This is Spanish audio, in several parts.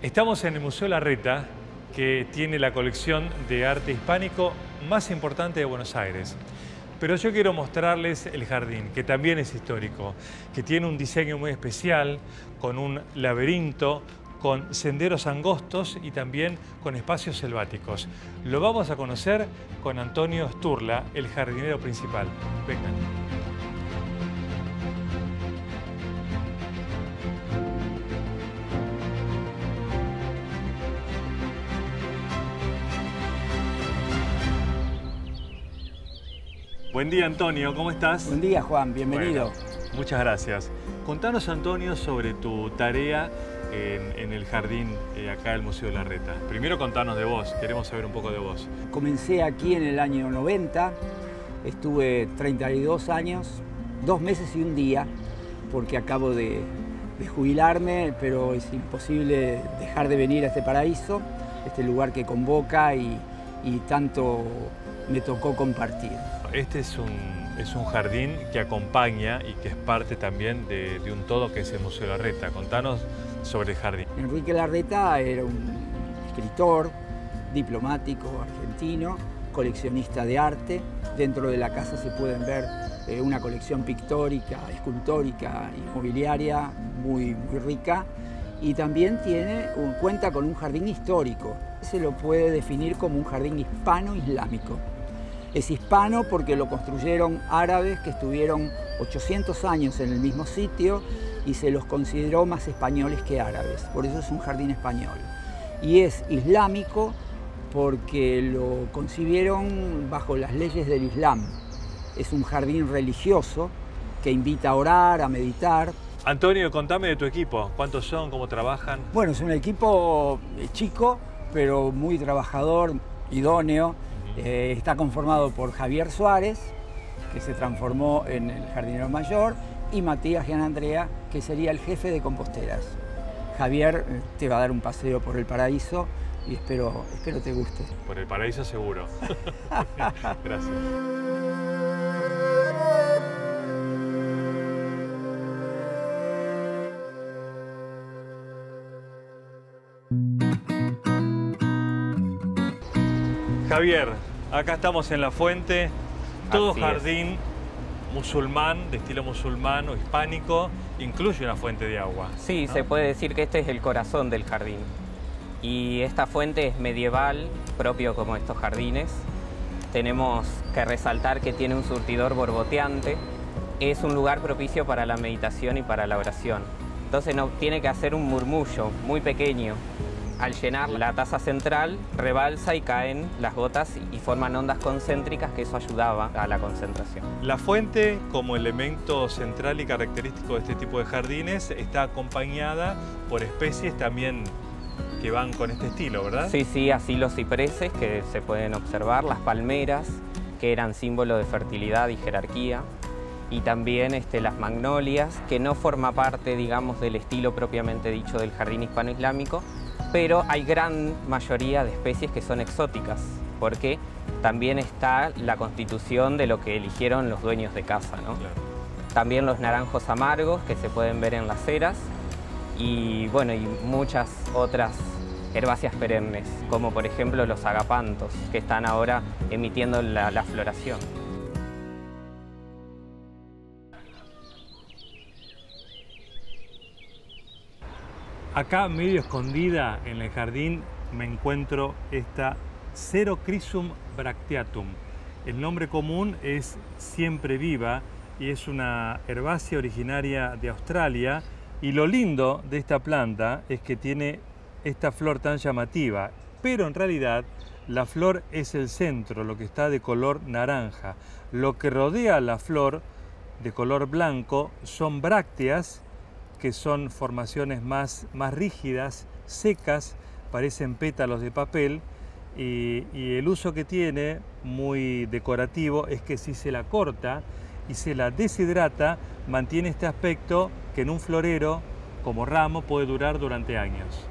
Estamos en el Museo Larreta, que tiene la colección de arte hispánico más importante de Buenos Aires. Pero yo quiero mostrarles el jardín, que también es histórico, que tiene un diseño muy especial, con un laberinto, con senderos angostos y también con espacios selváticos. Lo vamos a conocer con Antonio Sturla, el jardinero principal. Vengan. Buen día, Antonio, ¿cómo estás? Buen día, Juan, bienvenido. Bueno, muchas gracias. Contanos, Antonio, sobre tu tarea en el jardín acá del Museo Larreta. Primero contanos de vos, queremos saber un poco de vos. Comencé aquí en el año 90, estuve 32 años, 2 meses y un día, porque acabo de jubilarme, pero es imposible dejar de venir a este paraíso, este lugar que convoca y tanto me tocó compartir. Este es un jardín que acompaña y que es parte también de un todo que es el Museo Larreta. Contanos sobre el jardín. Enrique Larreta era un escritor, diplomático argentino, coleccionista de arte. Dentro de la casa se pueden ver una colección pictórica, escultórica y mobiliaria muy rica. Y también cuenta con un jardín histórico. Se lo puede definir como un jardín hispano-islámico. Es hispano porque lo construyeron árabes que estuvieron 800 años en el mismo sitio y se los consideró más españoles que árabes. Por eso es un jardín español. Y es islámico porque lo concibieron bajo las leyes del Islam. Es un jardín religioso que invita a orar, a meditar. Antonio, contame de tu equipo. ¿Cuántos son? ¿Cómo trabajan? Bueno, es un equipo chico, pero muy trabajador, idóneo. Está conformado por Javier Suárez, que se transformó en el jardinero mayor, y Matías Gianandrea, que sería el jefe de composteras. Javier te va a dar un paseo por el paraíso y espero te guste. Por el paraíso seguro. Gracias. Javier, acá estamos en la fuente, todo jardín musulmán, de estilo musulmán o hispánico, incluye una fuente de agua. Sí, ¿no? Se puede decir que este es el corazón del jardín. Y esta fuente es medieval, propio como estos jardines. Tenemos que resaltar que tiene un surtidor borboteante. Es un lugar propicio para la meditación y para la oración. Entonces no tiene que hacer un murmullo muy pequeño. Al llenar la taza central, rebalsa y caen las gotas y forman ondas concéntricas, que eso ayudaba a la concentración. La fuente, como elemento central y característico de este tipo de jardines, está acompañada por especies también que van con este estilo, ¿verdad? Sí, así los cipreses que se pueden observar, las palmeras, que eran símbolo de fertilidad y jerarquía, y también las magnolias, que no forma parte, digamos, del estilo propiamente dicho del jardín hispano-islámico, pero hay gran mayoría de especies que son exóticas, porque también está la constitución de lo que eligieron los dueños de casa, ¿no? Claro. También los naranjos amargos que se pueden ver en las eras y, bueno, y muchas otras herbáceas perennes, como por ejemplo los agapantos, que están ahora emitiendo la floración. Acá, medio escondida en el jardín, me encuentro esta Cerocrysum bracteatum. El nombre común es siempre viva y es una herbácea originaria de Australia. Y lo lindo de esta planta es que tiene esta flor tan llamativa, pero en realidad la flor es el centro, lo que está de color naranja. Lo que rodea la flor de color blanco son brácteas, que son formaciones más rígidas, secas, parecen pétalos de papel, y el uso que tiene, muy decorativo, es que si se la corta y se la deshidrata, mantiene este aspecto que en un florero como ramo puede durar durante años.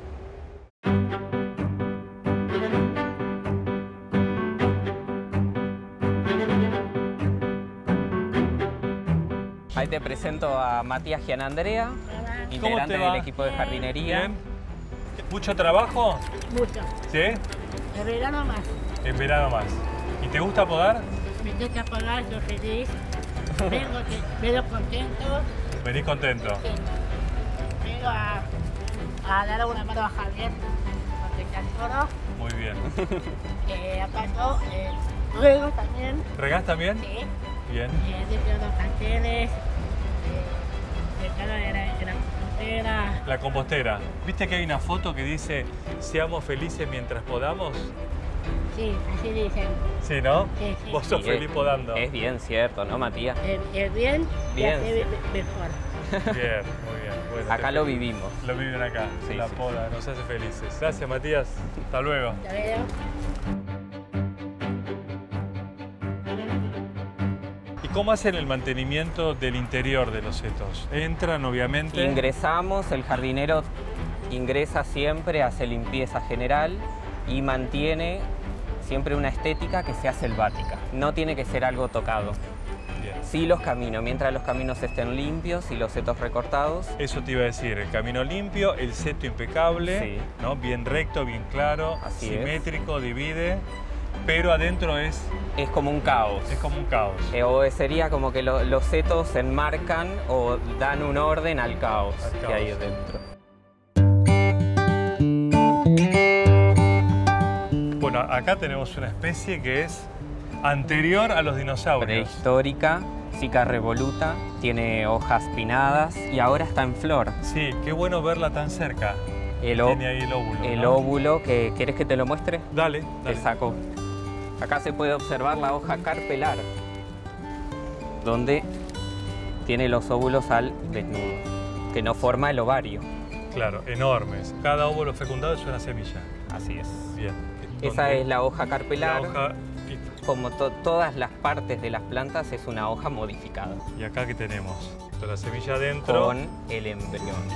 Ahí te presento a Matías Gianandrea, integrante del equipo de jardinería. Bien. ¿Mucho trabajo? Mucho. ¿Sí? En verano más. En verano más. ¿Y te gusta podar? Me toca pagar, estoy feliz. Vengo contento. Venís contento. Sí. Vengo a dar una mano a Javier, porque está solo. Muy bien. Aparte, luego también. ¿Regás también? Sí. Bien. Limpio los canteles. Recalo de la compostera. La compostera. ¿Viste que hay una foto que dice seamos felices mientras podamos? Sí, así dicen. Sí, ¿no? Sí, sí. Vos sos Y feliz podando. Es bien cierto, ¿no, Matías? El bien, Bien, ya se ve sí. mejor. Bien, muy bien. Bueno, Acá lo vivimos. Lo viven acá, Sí, la sí. poda, nos hace felices. Gracias, Matías. Hasta luego. Ya veo. ¿Y cómo hacen el mantenimiento del interior de los setos? Entran, obviamente. Ingresamos, el jardinero ingresa siempre, hace limpieza general y mantiene siempre una estética que sea selvática. No tiene que ser algo tocado. Bien. Sí los caminos, mientras los caminos estén limpios y los setos recortados. Eso te iba a decir, el camino limpio, el seto impecable, Sí. ¿no? Bien recto, bien claro, Así simétrico, divide, pero adentro es como un caos. como un caos. O sería como que los setos se enmarcan o dan un orden al caos, Al que caos. hay dentro. Bueno, acá tenemos una especie que es anterior a los dinosaurios. Prehistórica, Sica revoluta, tiene hojas pinnadas y ahora está en flor. Sí, qué bueno verla tan cerca. Tiene ahí el óvulo. El ¿no? óvulo, ¿quieres que te lo muestre? Dale, Te dale. saco. Acá se puede observar la hoja carpelar, donde tiene los óvulos al desnudo, que no forma el ovario. Claro, enormes. Cada óvulo fecundado es una semilla. Así es. Bien. Esa es la hoja carpelar. La hoja. Como todas las partes de las plantas, es una hoja modificada, Y acá que tenemos la semilla adentro. con el embrión.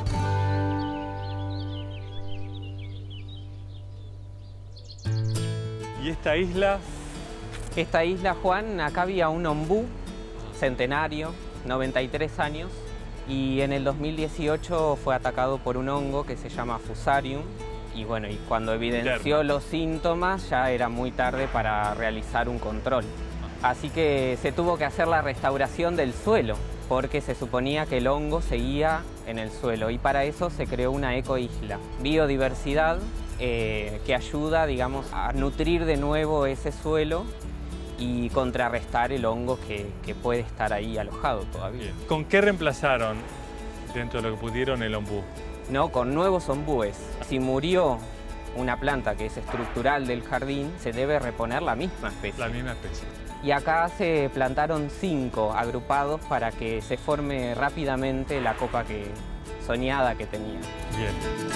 Y esta isla, Esta isla, Juan, acá había un ombú centenario, 93 años, y en el 2018 fue atacado por un hongo que se llama Fusarium, y bueno, y cuando evidenció los síntomas ya era muy tarde para realizar un control. Así que se tuvo que hacer la restauración del suelo, porque se suponía que el hongo seguía en el suelo, y para eso se creó una ecoisla. Biodiversidad que ayuda, digamos, a nutrir de nuevo ese suelo y contrarrestar el hongo que puede estar ahí alojado todavía. bien. ¿Con qué reemplazaron dentro de lo que pudieron el ombú? No, con nuevos ombúes. Si murió una planta que es estructural del jardín, se debe reponer la misma especie. La misma especie. Y acá se plantaron 5 agrupados para que se forme rápidamente la copa soñada que tenía. Bien.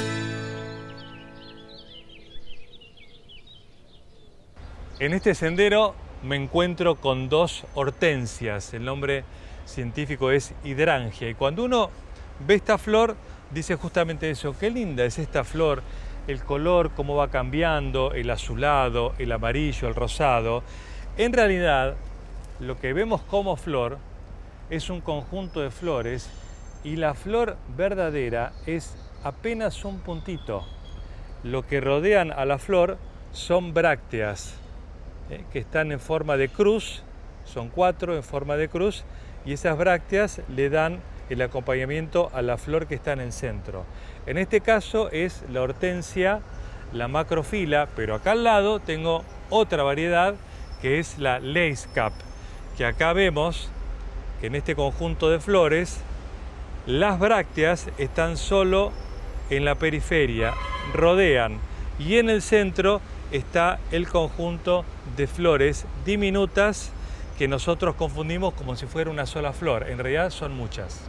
En este sendero me encuentro con 2 hortensias. El nombre científico es hidrangia. Y cuando uno ve esta flor, dice justamente eso. Qué linda es esta flor, el color, cómo va cambiando, el azulado, el amarillo, el rosado. En realidad, lo que vemos como flor es un conjunto de flores y la flor verdadera es apenas un puntito. Lo que rodean a la flor son brácteas, que están en forma de cruz, son 4 en forma de cruz, y esas brácteas le dan el acompañamiento a la flor que está en el centro. En este caso es la hortensia, la macrofila, pero acá al lado tengo otra variedad que es la lace cap, que acá vemos que en este conjunto de flores las brácteas están solo en la periferia, rodean, y en el centro está el conjunto de flores diminutas que nosotros confundimos como si fuera una sola flor. En realidad son muchas.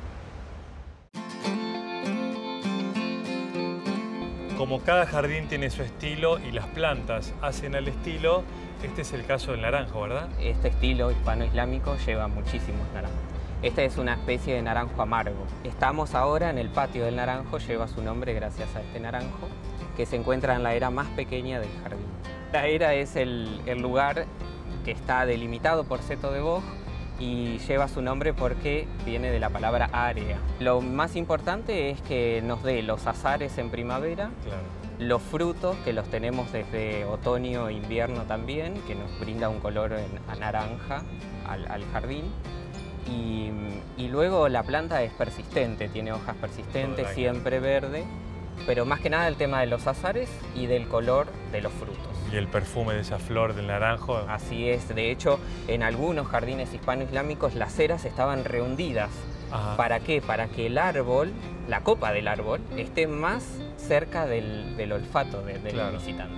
Como cada jardín tiene su estilo y las plantas hacen al estilo, este es el caso del naranjo, ¿verdad? Este estilo hispano-islámico lleva muchísimos naranjos. Esta es una especie de naranjo amargo. Estamos ahora en el patio del naranjo, lleva su nombre gracias a este naranjo, que se encuentra en la era más pequeña del jardín. La era es el lugar que está delimitado por seto de boj y lleva su nombre porque viene de la palabra área. Lo más importante es que nos dé los azares en primavera, Claro. los frutos que los tenemos desde otoño e invierno también, que nos brinda un color a naranja al jardín. Y luego la planta es persistente, tiene hojas persistentes, Todo el año. siempre verde, pero más que nada el tema de los azares y del color de los frutos. Y el perfume de esa flor del naranjo. Así es, de hecho, en algunos jardines hispano-islámicos las eras estaban rehundidas. Ajá. ¿Para qué? Para que el árbol, la copa del árbol, esté más cerca del olfato del Claro. visitante.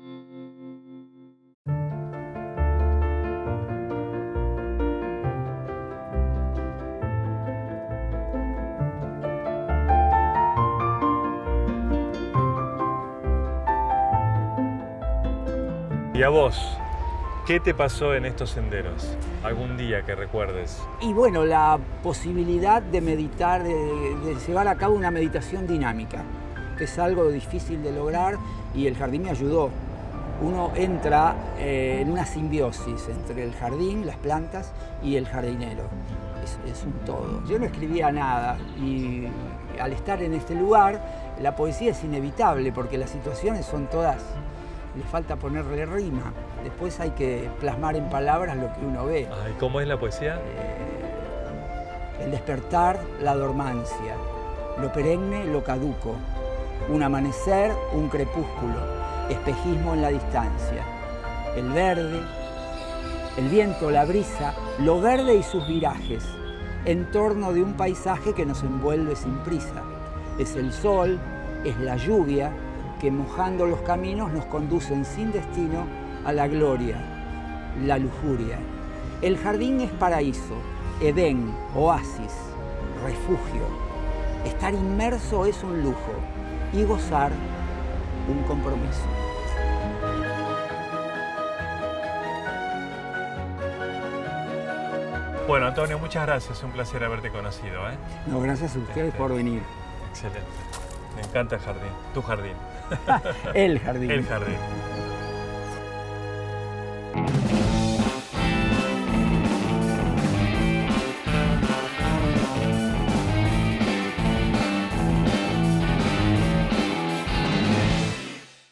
¿Y a vos? ¿Qué te pasó en estos senderos? ¿Algún día que recuerdes? Y bueno, la posibilidad de meditar, de llevar a cabo una meditación dinámica, que es algo difícil de lograr y el jardín me ayudó. Uno entra en una simbiosis entre el jardín, las plantas y el jardinero. Es un todo. Yo no escribía nada y al estar en este lugar, la poesía es inevitable porque las situaciones son todas, le falta ponerle rima. Después hay que plasmar en palabras lo que uno ve. ¿Y cómo es la poesía? El despertar, la dormancia, lo perenne, lo caduco, un amanecer, un crepúsculo, espejismo en la distancia, el verde, el viento, la brisa, lo verde y sus virajes, en torno de un paisaje que nos envuelve sin prisa. Es el sol, es la lluvia, que mojando los caminos nos conducen sin destino a la gloria, la lujuria. El jardín es paraíso, Edén, oasis, refugio. Estar inmerso es un lujo y gozar un compromiso. Bueno, Antonio, muchas gracias. Un placer haberte conocido. No, gracias a ustedes por venir. Excelente. Me encanta el jardín. Tu jardín. El jardín. El jardín.